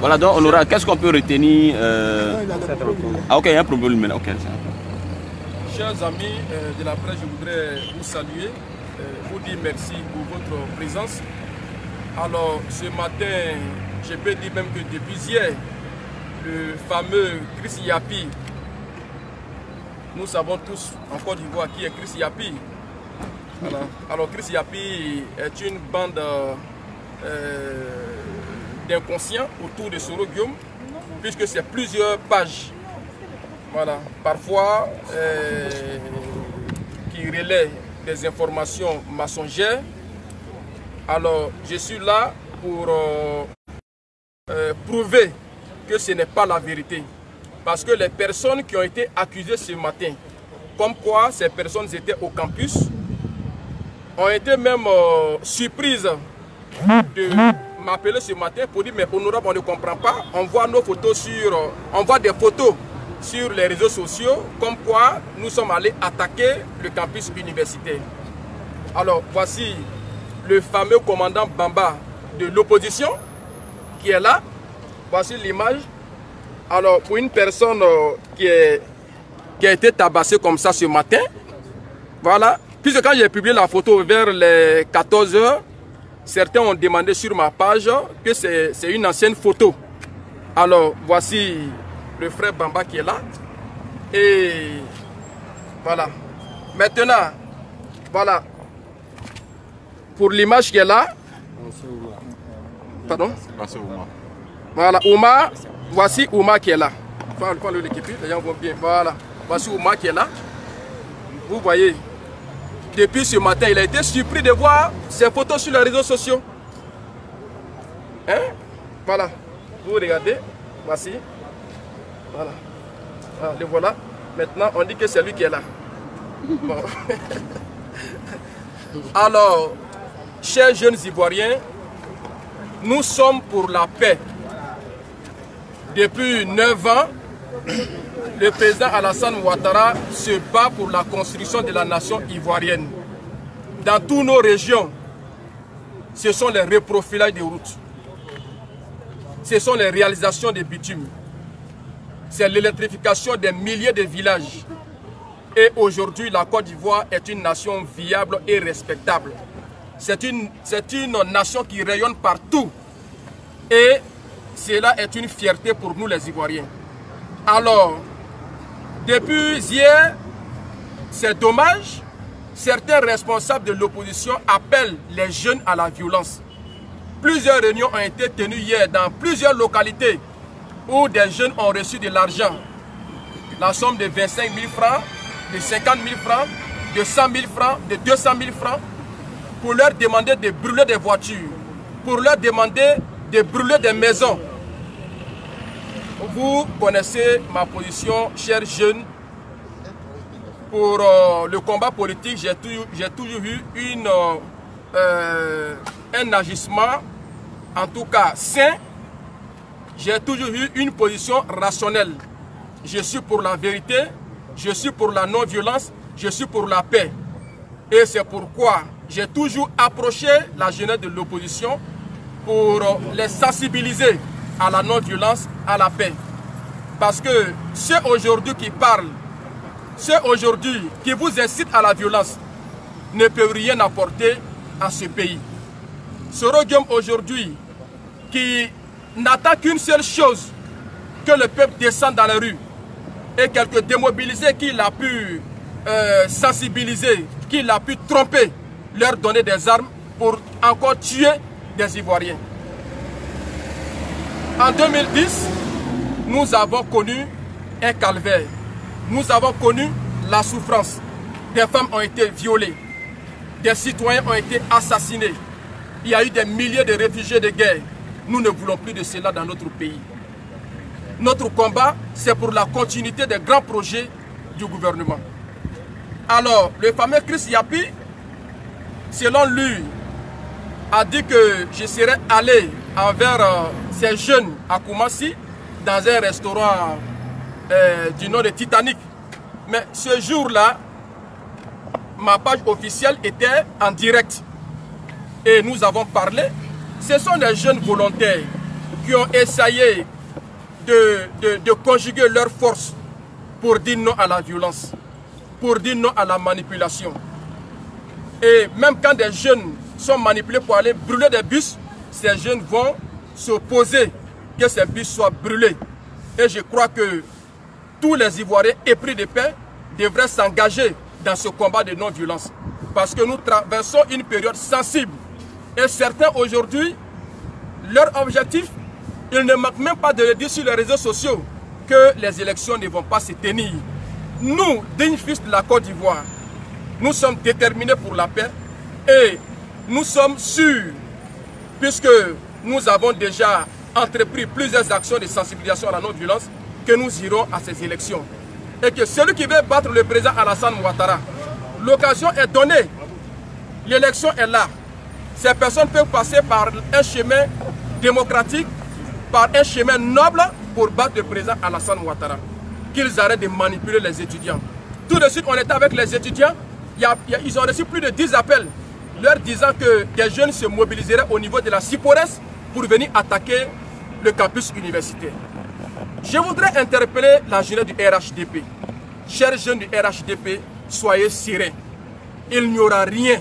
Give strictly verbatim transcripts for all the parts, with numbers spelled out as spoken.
Voilà, donc on aura, qu'est-ce qu'on peut retenir euh... Ah ok, il y a un problème maintenant. Okay. Chers amis euh, de la presse, je voudrais vous saluer, euh, vous dire merci pour votre présence. Alors ce matin, je peux dire même que depuis hier, le fameux Chris Yapi, nous savons tous en Côte d'Ivoire qui est Chris Yapi. Voilà. Alors Chris Yapi est une bande euh, d'inconscients autour de Soro Guillaume, puisque c'est plusieurs pages, voilà, parfois euh, qui relaient des informations mensongères. Alors je suis là pour euh, euh, prouver que ce n'est pas la vérité. Parce que les personnes qui ont été accusées ce matin, comme quoi ces personnes étaient au campus, ont été même euh, surprises de m'appeler ce matin pour dire mais honorable, on ne comprend pas, on voit nos photos sur, euh, on voit des photos sur les réseaux sociaux, comme quoi nous sommes allés attaquer le campus universitaire. Alors voici le fameux commandant Bamba de l'opposition qui est là. Voici l'image. Alors pour une personne euh, qui, est, qui a été tabassée comme ça ce matin, voilà, puisque quand j'ai publié la photo vers les quatorze heures, certains ont demandé sur ma page que c'est une ancienne photo. Alors voici le frère Bamba qui est là. Et voilà. Maintenant, voilà. Pour l'image qui est là. Pardon? Voilà, Ouma. Voici Ouma qui est là. Enfin, l'équipe, les gens vont bien. Voilà. Voici Ouma qui est là. Vous voyez. Depuis ce matin, il a été surpris de voir ces photos sur les réseaux sociaux. Hein? Voilà. Vous regardez. Voici. Voilà. Ah, le voilà. Maintenant, on dit que c'est lui qui est là. Bon. Alors, chers jeunes Ivoiriens, nous sommes pour la paix. Depuis neuf ans, le président Alassane Ouattara se bat pour la construction de la nation ivoirienne. Dans toutes nos régions, ce sont les reprofilages des routes. Ce sont les réalisations des bitumes. C'est l'électrification des milliers de villages. Et aujourd'hui, la Côte d'Ivoire est une nation viable et respectable. C'est une, c'est une nation qui rayonne partout. Et cela est une fierté pour nous les Ivoiriens. Alors, depuis hier, c'est dommage, certains responsables de l'opposition appellent les jeunes à la violence. Plusieurs réunions ont été tenues hier dans plusieurs localités où des jeunes ont reçu de l'argent. La somme de vingt-cinq mille francs, de cinquante mille francs, de cent mille francs, de deux cent mille francs, pour leur demander de brûler des voitures, pour leur demander de brûler des maisons. Vous connaissez ma position, chers jeunes. Pour euh, le combat politique, j'ai toujours, j'ai toujours eu une, euh, un agissement, en tout cas sain. J'ai toujours eu une position rationnelle. Je suis pour la vérité, je suis pour la non-violence, je suis pour la paix. Et c'est pourquoi j'ai toujours approché la jeunesse de l'opposition pour les sensibiliser à la non-violence, à la paix. Parce que ceux aujourd'hui qui parlent, ceux aujourd'hui qui vous incitent à la violence, ne peuvent rien apporter à ce pays. Soro Guillaume aujourd'hui, qui n'attend qu'une seule chose, que le peuple descende dans la rue, et quelques démobilisés qu'il a pu euh, sensibiliser, qu'il a pu tromper, leur donner des armes pour encore tuer des Ivoiriens. En deux mille dix, nous avons connu un calvaire. Nous avons connu la souffrance. Des femmes ont été violées. Des citoyens ont été assassinés. Il y a eu des milliers de réfugiés de guerre. Nous ne voulons plus de cela dans notre pays. Notre combat, c'est pour la continuité des grands projets du gouvernement. Alors, le fameux Chris Yapi, selon lui, a dit que je serais allé envers euh, ces jeunes à Koumassi, dans un restaurant euh, du nom de Titanic. Mais ce jour-là, ma page officielle était en direct. Et nous avons parlé. Ce sont des jeunes volontaires qui ont essayé de, de, de conjuguer leurs forces pour dire non à la violence, pour dire non à la manipulation. Et même quand des jeunes sont manipulés pour aller brûler des bus, ces jeunes vont s'opposer que ces bus soient brûlés. Et je crois que tous les Ivoiriens épris de paix devraient s'engager dans ce combat de non-violence. Parce que nous traversons une période sensible. Et certains aujourd'hui, leur objectif, ils ne manquent même pas de le dire sur les réseaux sociaux, que les élections ne vont pas se tenir. Nous, dignes fils de la Côte d'Ivoire, nous sommes déterminés pour la paix et nous sommes sûrs, puisque nous avons déjà entrepris plusieurs actions de sensibilisation à la non-violence, que nous irons à ces élections. Et que celui qui veut battre le président Alassane Ouattara, l'occasion est donnée, l'élection est là. Ces personnes peuvent passer par un chemin démocratique, par un chemin noble pour battre le président Alassane Ouattara. Qu'ils arrêtent de manipuler les étudiants. Tout de suite, on était avec les étudiants, il y a, il y a, ils ont reçu plus de dix appels, leur disant que des jeunes se mobiliseraient au niveau de la CIPORES pour venir attaquer le campus universitaire. Je voudrais interpeller la jeunesse du R H D P. Chers jeunes du R H D P, soyez sereins. Il n'y aura rien.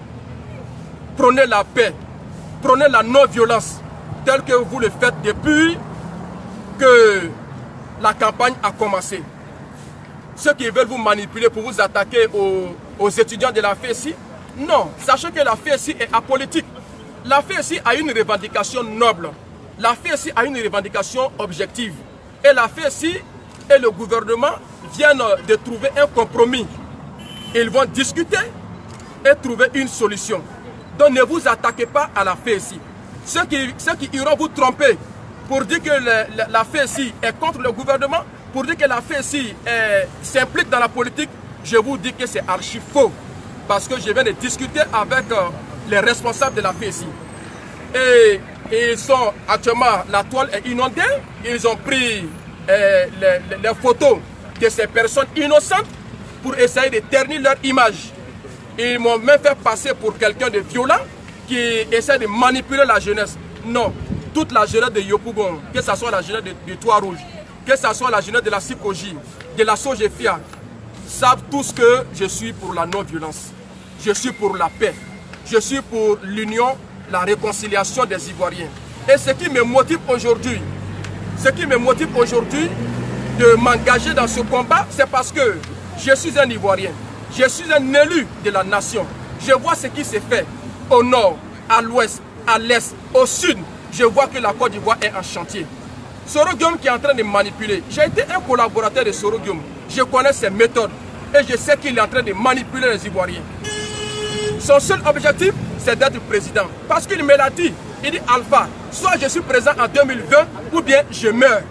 Prenez la paix, prenez la non-violence, telle que vous le faites depuis que la campagne a commencé. Ceux qui veulent vous manipuler pour vous attaquer aux, aux étudiants de la F E S I, non, sachez que la F E S I est apolitique. La F E S I a une revendication noble. La F E S I a une revendication objective. Et la F E S I et le gouvernement viennent de trouver un compromis. Ils vont discuter et trouver une solution. Donc ne vous attaquez pas à la F E S I. Ceux qui, ceux qui iront vous tromper pour dire que le, la, la F E S I est contre le gouvernement, pour dire que la F E S I s'implique dans la politique, je vous dis que c'est archi faux. Parce que je viens de discuter avec euh, les responsables de la F E S I. Et, et ils sont actuellement, la toile est inondée, ils ont pris euh, les, les, les photos de ces personnes innocentes pour essayer de ternir leur image. Ils m'ont même fait passer pour quelqu'un de violent qui essaie de manipuler la jeunesse. Non, toute la jeunesse de Yopougon, que ce soit la jeunesse de, de Trois-Rouges, que ce soit la jeunesse de la Sikoji, de la Sogefia, savent tous que je suis pour la non-violence. Je suis pour la paix. Je suis pour l'union, la réconciliation des Ivoiriens. Et ce qui me motive aujourd'hui, ce qui me motive aujourd'hui de m'engager dans ce combat, c'est parce que je suis un Ivoirien. Je suis un élu de la nation. Je vois ce qui s'est fait au nord, à l'ouest, à l'est, au sud. Je vois que la Côte d'Ivoire est en chantier. Soro Guillaume qui est en train de manipuler. J'ai été un collaborateur de Soro Guillaume. Je connais ses méthodes et je sais qu'il est en train de manipuler les Ivoiriens. Son seul objectif, c'est d'être président. Parce qu'il me l'a dit. Il dit Alpha, soit je suis président en deux mille vingt ou bien je meurs.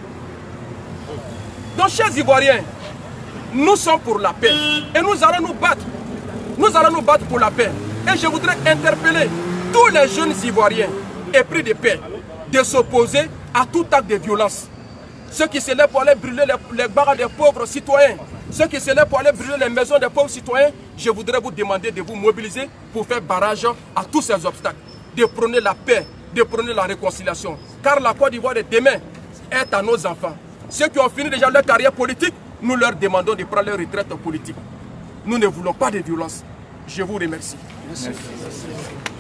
Donc, chers Ivoiriens, nous sommes pour la paix et nous allons nous battre. Nous allons nous battre pour la paix. Et je voudrais interpeller tous les jeunes Ivoiriens épris de paix de s'opposer à tout acte de violence. Ceux qui se lèvent pour aller brûler les, les barres des pauvres citoyens, ceux qui se lèvent pour aller brûler les maisons des pauvres citoyens, je voudrais vous demander de vous mobiliser pour faire barrage à tous ces obstacles, de prôner la paix, de prôner la réconciliation. Car la Côte d'Ivoire de demain est à nos enfants. Ceux qui ont fini déjà leur carrière politique, nous leur demandons de prendre leur retraite politique. Nous ne voulons pas de violence. Je vous remercie. Merci. Merci.